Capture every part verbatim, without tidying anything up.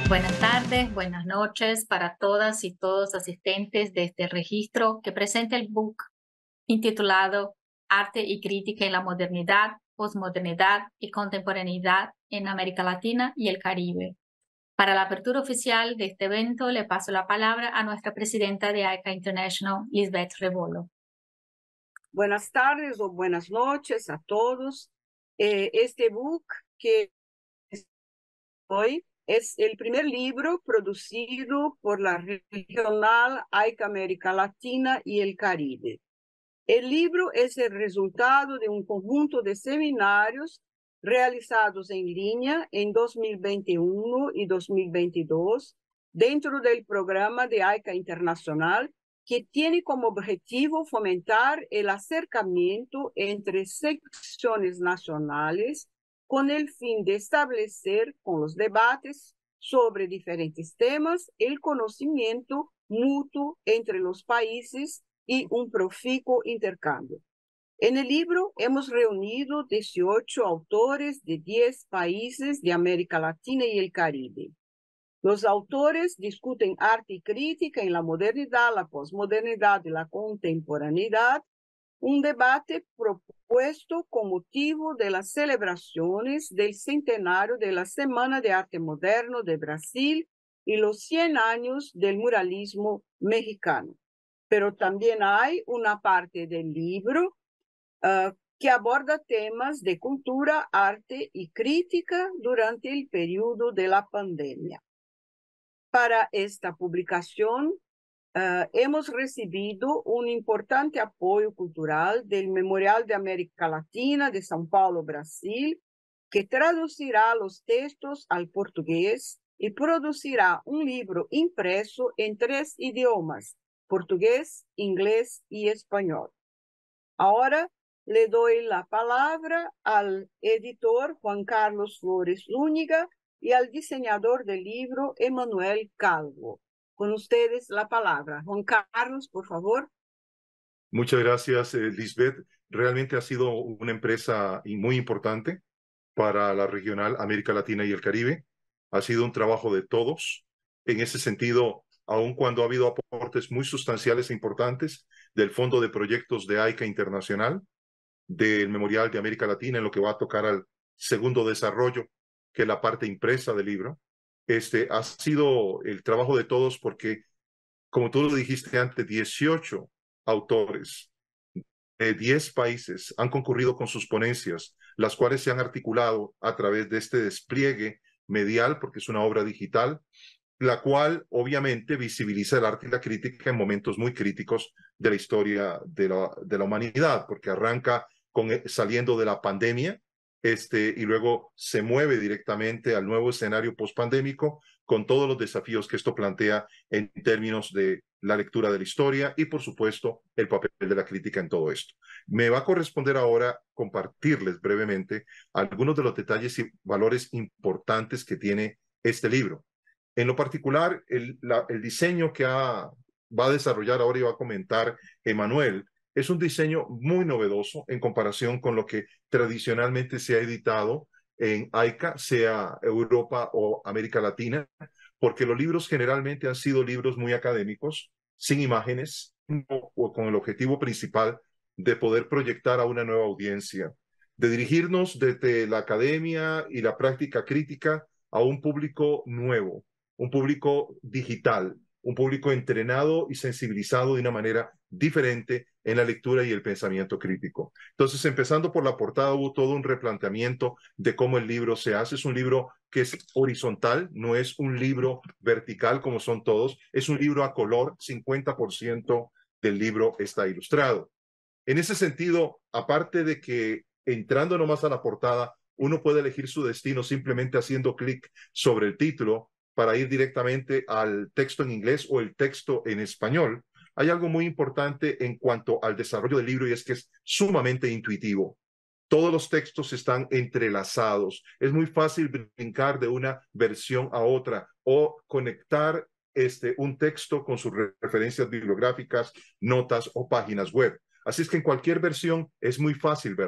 Buenas tardes, buenas noches para todas y todos asistentes de este registro que presenta el book intitulado Arte y Crítica en la Modernidad, Posmodernidad y Contemporaneidad en América Latina y el Caribe. Para la apertura oficial de este evento, le paso la palabra a nuestra presidenta de AICA International, Lisbeth Rebolo. Buenas tardes o buenas noches a todos. Eh, este book que hoy es el primer libro producido por la regional AICA América Latina y el Caribe. El libro es el resultado de un conjunto de seminarios realizados en línea en dos mil veintiuno y dos mil veintidós dentro del programa de AICA Internacional, que tiene como objetivo fomentar el acercamiento entre secciones nacionales con el fin de establecer con los debates sobre diferentes temas el conocimiento mutuo entre los países y un profícuo intercambio. En el libro hemos reunido dieciocho autores de diez países de América Latina y el Caribe. Los autores discuten arte y crítica en la modernidad, la posmodernidad y la contemporaneidad, un debate propuesto con motivo de las celebraciones del centenario de la Semana de Arte Moderno de Brasil y los cien años del muralismo mexicano. Pero también hay una parte del libro uh, que aborda temas de cultura, arte y crítica durante el periodo de la pandemia. Para esta publicación, uh, hemos recibido un importante apoyo cultural del Memorial de América Latina de São Paulo, Brasil, que traducirá los textos al portugués y producirá un libro impreso en tres idiomas, portugués, inglés y español. Ahora le doy la palabra al editor Juan Carlos Flores Zúñiga y al diseñador del libro Emanuel Calvo. Con ustedes la palabra. Juan Carlos, por favor. Muchas gracias, eh, Lisbeth. Realmente ha sido una empresa muy importante para la regional América Latina y el Caribe. Ha sido un trabajo de todos. En ese sentido, aun cuando ha habido aportes muy sustanciales e importantes del Fondo de Proyectos de AICA Internacional, del Memorial de América Latina, en lo que va a tocar al segundo desarrollo, que es la parte impresa del libro, este, ha sido el trabajo de todos porque, como tú lo dijiste antes, dieciocho autores de diez países han concurrido con sus ponencias, las cuales se han articulado a través de este despliegue medial, porque es una obra digital, la cual obviamente visibiliza el arte y la crítica en momentos muy críticos de la historia de la, de la humanidad, porque arranca con, saliendo de la pandemia, este, y luego se mueve directamente al nuevo escenario pospandémico con todos los desafíos que esto plantea en términos de la lectura de la historia y, por supuesto, el papel de la crítica en todo esto. Me va a corresponder ahora compartirles brevemente algunos de los detalles y valores importantes que tiene este libro. En lo particular, el, la, el diseño que ha, va a desarrollar ahora y va a comentar Emanuel es un diseño muy novedoso en comparación con lo que tradicionalmente se ha editado en AICA, sea Europa o América Latina, porque los libros generalmente han sido libros muy académicos, sin imágenes, o con el objetivo principal de poder proyectar a una nueva audiencia, de dirigirnos desde la academia y la práctica crítica a un público nuevo, un público digital, un público entrenado y sensibilizado de una manera diferente en la lectura y el pensamiento crítico. Entonces, empezando por la portada, hubo todo un replanteamiento de cómo el libro se hace. Es un libro que es horizontal, no es un libro vertical como son todos, es un libro a color, cincuenta por ciento del libro está ilustrado. En ese sentido, aparte de que entrando nomás a la portada, uno puede elegir su destino simplemente haciendo clic sobre el título para ir directamente al texto en inglés o el texto en español. Hay algo muy importante en cuanto al desarrollo del libro y es que es sumamente intuitivo. Todos los textos están entrelazados. Es muy fácil brincar de una versión a otra o conectar este, un texto con sus referencias bibliográficas, notas o páginas web. Así es que en cualquier versión es muy fácil verlo.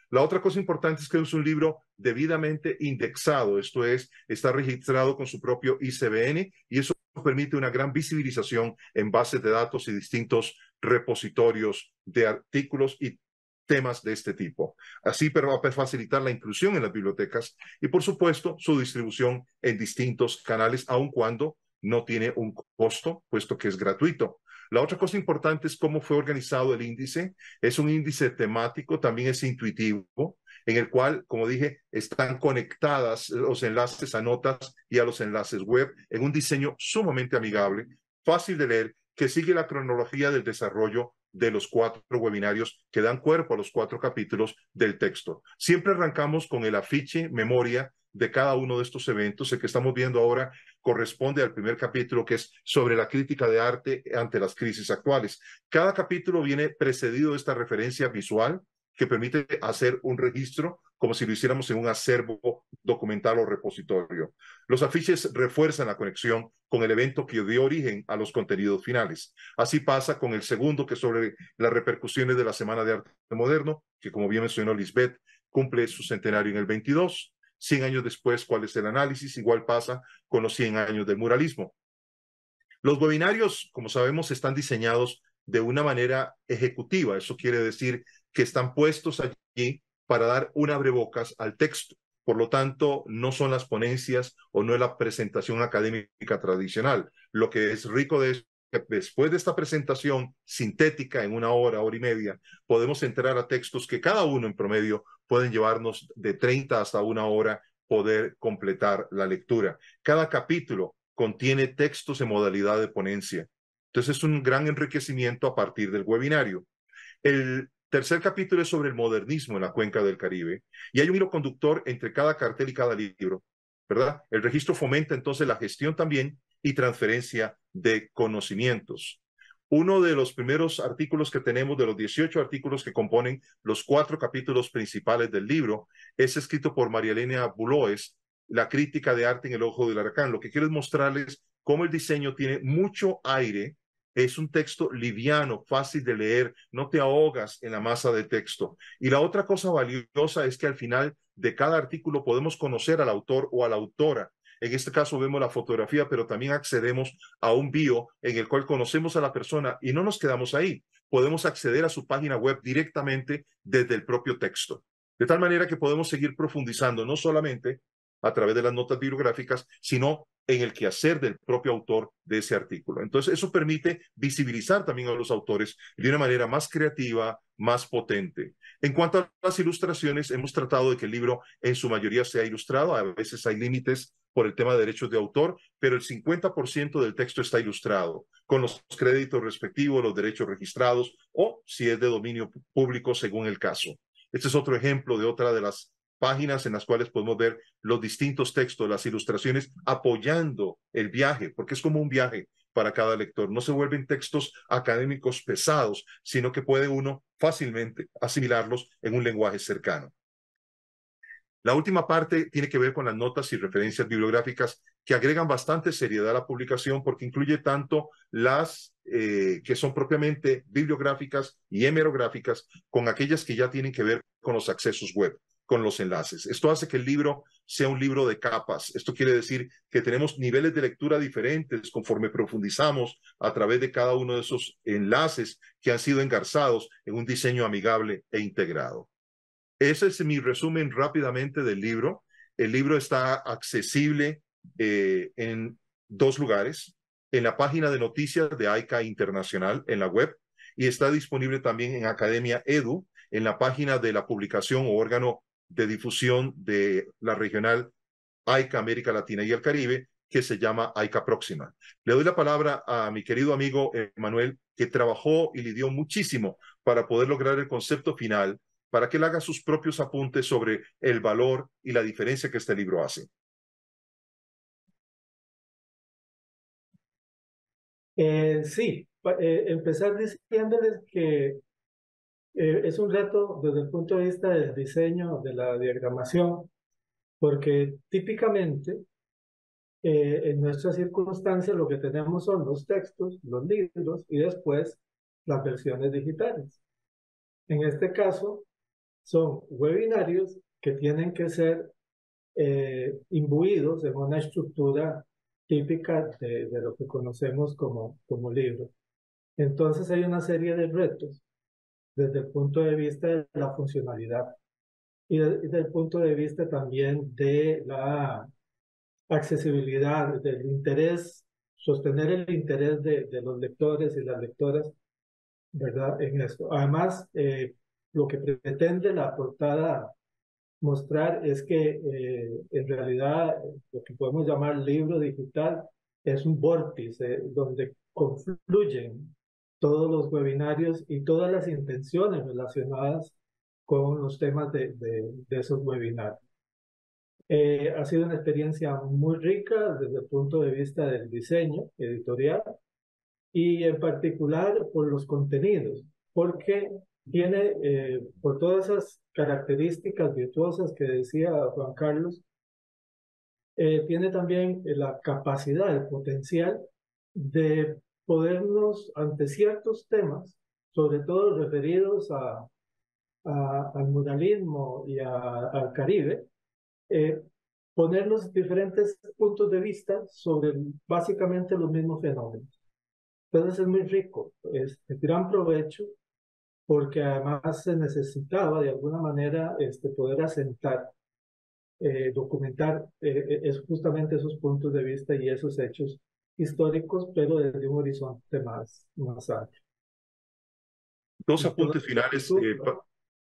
La otra cosa importante es que es un libro debidamente indexado, esto es, está registrado con su propio I C B N y eso permite una gran visibilización en bases de datos y distintos repositorios de artículos y temas de este tipo. Así pero va a facilitar la inclusión en las bibliotecas y, por supuesto, su distribución en distintos canales, aun cuando no tiene un costo, puesto que es gratuito. La otra cosa importante es cómo fue organizado el índice. Es un índice temático, también es intuitivo, en el cual, como dije, están conectadas los enlaces a notas y a los enlaces web en un diseño sumamente amigable, fácil de leer, que sigue la cronología del desarrollo de los cuatro webinarios que dan cuerpo a los cuatro capítulos del texto. Siempre arrancamos con el afiche, memoria de cada uno de estos eventos. El que estamos viendo ahora corresponde al primer capítulo, que es sobre la crítica de arte ante las crisis actuales. Cada capítulo viene precedido de esta referencia visual que permite hacer un registro como si lo hiciéramos en un acervo documental o repositorio. Los afiches refuerzan la conexión con el evento que dio origen a los contenidos finales. Así pasa con el segundo, que es sobre las repercusiones de la Semana de Arte Moderno, que, como bien mencionó Lisbeth, cumple su centenario en el veintidós. cien años después, ¿cuál es el análisis? Igual pasa con los cien años del muralismo. Los webinarios, como sabemos, están diseñados de una manera ejecutiva. Eso quiere decir que están puestos allí para dar un abrebocas al texto. Por lo tanto, no son las ponencias o no es la presentación académica tradicional. Lo que es rico de eso es que después de esta presentación sintética en una hora, hora y media, podemos entrar a textos que cada uno en promedio pueden llevarnos de treinta hasta una hora poder completar la lectura. Cada capítulo contiene textos en modalidad de ponencia. Entonces es un gran enriquecimiento a partir del webinario. El tercer capítulo es sobre el modernismo en la cuenca del Caribe y hay un hilo conductor entre cada cartel y cada libro, ¿verdad? El registro fomenta entonces la gestión también y transferencia de conocimientos. Uno de los primeros artículos que tenemos, de los dieciocho artículos que componen los cuatro capítulos principales del libro, es escrito por María Elena Buloes, La crítica de arte en el ojo del huracán. Lo que quiero es mostrarles cómo el diseño tiene mucho aire. Es un texto liviano, fácil de leer, no te ahogas en la masa de texto. Y la otra cosa valiosa es que al final de cada artículo podemos conocer al autor o a la autora. En este caso vemos la fotografía, pero también accedemos a un bio en el cual conocemos a la persona y no nos quedamos ahí. Podemos acceder a su página web directamente desde el propio texto. De tal manera que podemos seguir profundizando no solamente a través de las notas bibliográficas, sino en el quehacer del propio autor de ese artículo. Entonces, eso permite visibilizar también a los autores de una manera más creativa, más potente. En cuanto a las ilustraciones, hemos tratado de que el libro en su mayoría sea ilustrado. A veces hay límites por el tema de derechos de autor, pero el cincuenta por ciento del texto está ilustrado, con los créditos respectivos, los derechos registrados, o si es de dominio público, según el caso. Este es otro ejemplo de otra de las páginas en las cuales podemos ver los distintos textos, las ilustraciones apoyando el viaje, porque es como un viaje para cada lector. No se vuelven textos académicos pesados, sino que puede uno fácilmente asimilarlos en un lenguaje cercano. La última parte tiene que ver con las notas y referencias bibliográficas que agregan bastante seriedad a la publicación porque incluye tanto las eh, que son propiamente bibliográficas y hemerográficas con aquellas que ya tienen que ver con los accesos web, con los enlaces. Esto hace que el libro sea un libro de capas. Esto quiere decir que tenemos niveles de lectura diferentes conforme profundizamos a través de cada uno de esos enlaces que han sido engarzados en un diseño amigable e integrado. Ese es mi resumen rápidamente del libro. El libro está accesible eh, en dos lugares, en la página de noticias de A I C A Internacional en la web y está disponible también en Academia Edu, en la página de la publicación o órgano de difusión de la regional A I C A América Latina y el Caribe, que se llama A I C A Próxima. Le doy la palabra a mi querido amigo Emanuel, que trabajó y lidió muchísimo para poder lograr el concepto final, para que él haga sus propios apuntes sobre el valor y la diferencia que este libro hace. Eh, sí, eh, empezar diciéndoles que eh, es un reto desde el punto de vista del diseño, de la diagramación, porque típicamente eh, en nuestras circunstancias lo que tenemos son los textos, los libros y después las versiones digitales. En este caso, son webinarios que tienen que ser eh, imbuidos en una estructura típica de, de lo que conocemos como, como libro. Entonces hay una serie de retos desde el punto de vista de la funcionalidad y, de, y desde el punto de vista también de la accesibilidad, del interés, sostener el interés de, de los lectores y las lectoras, ¿verdad? En esto. Además, eh, lo que pretende la portada mostrar es que eh, en realidad lo que podemos llamar libro digital es un vórtice donde confluyen todos los webinarios y todas las intenciones relacionadas con los temas de, de, de esos webinarios. Eh, ha sido una experiencia muy rica desde el punto de vista del diseño editorial y en particular por los contenidos, porque tiene, eh, por todas esas características virtuosas que decía Juan Carlos, eh, tiene también la capacidad, el potencial de podernos ante ciertos temas, sobre todo referidos a, a, al muralismo y a, al Caribe, eh, ponernos diferentes puntos de vista sobre básicamente los mismos fenómenos. Entonces es muy rico, es de gran provecho, porque además se necesitaba de alguna manera este, poder asentar, eh, documentar eh, es justamente esos puntos de vista y esos hechos históricos, pero desde un horizonte más, más amplio. Dos Y todo apuntes finales, esto, eh, pa-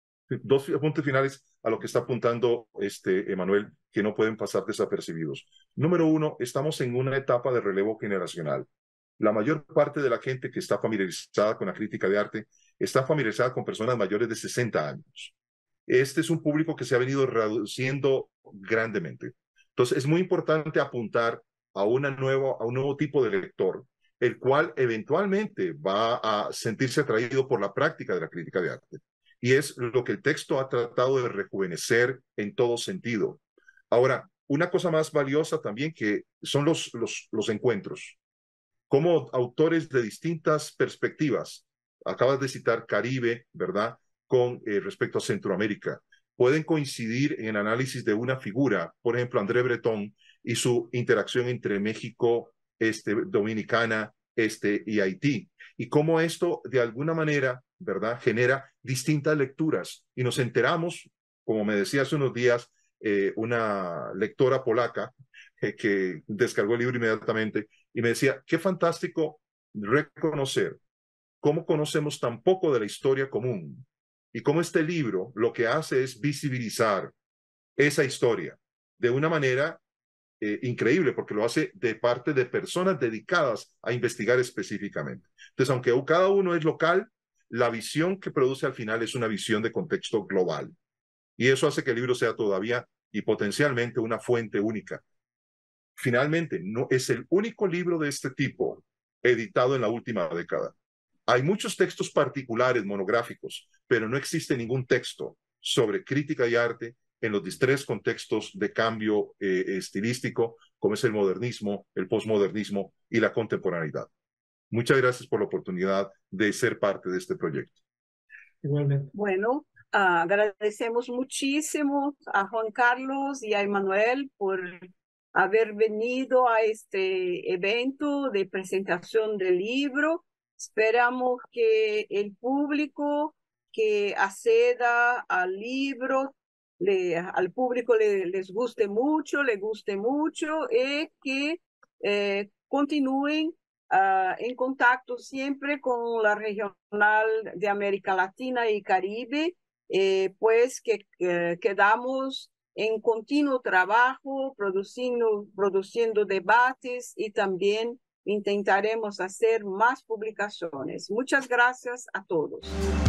dos apuntes finales a lo que está apuntando este Emanuel, que no pueden pasar desapercibidos. Número uno, estamos en una etapa de relevo generacional. La mayor parte de la gente que está familiarizada con la crítica de arte está familiarizada con personas mayores de sesenta años. Este es un público que se ha venido reduciendo grandemente. Entonces, es muy importante apuntar a, una nuevo, a un nuevo tipo de lector, el cual eventualmente va a sentirse atraído por la práctica de la crítica de arte. Y es lo que el texto ha tratado de rejuvenecer en todo sentido. Ahora, una cosa más valiosa también que son los, los, los encuentros. Como autores de distintas perspectivas, acabas de citar Caribe, ¿verdad? Con eh, respecto a Centroamérica, pueden coincidir en el análisis de una figura, por ejemplo, André Breton y su interacción entre México, este, Dominicana, este, y Haití, y cómo esto de alguna manera, ¿verdad?, genera distintas lecturas, y nos enteramos, como me decía hace unos días eh, una lectora polaca, eh, que descargó el libro inmediatamente, y me decía, qué fantástico reconocer cómo conocemos tan poco de la historia común y cómo este libro lo que hace es visibilizar esa historia de una manera eh, increíble, porque lo hace de parte de personas dedicadas a investigar específicamente. Entonces, aunque cada uno es local, la visión que produce al final es una visión de contexto global. Y eso hace que el libro sea todavía y potencialmente una fuente única. Finalmente, no es el único libro de este tipo editado en la última década. Hay muchos textos particulares, monográficos, pero no existe ningún texto sobre crítica y arte en los tres contextos de cambio eh, estilístico, como es el modernismo, el posmodernismo y la contemporaneidad. Muchas gracias por la oportunidad de ser parte de este proyecto. igualmente. Bueno, uh, agradecemos muchísimo a Juan Carlos y a Emanuel por haber venido a este evento de presentación del libro. Esperamos que el público que acceda al libro, le, al público le, les guste mucho, le guste mucho y que eh, continúen Uh, en contacto siempre con la regional de América Latina y Caribe, eh, pues que eh, quedamos en continuo trabajo, produciendo, produciendo debates y también intentaremos hacer más publicaciones. Muchas gracias a todos.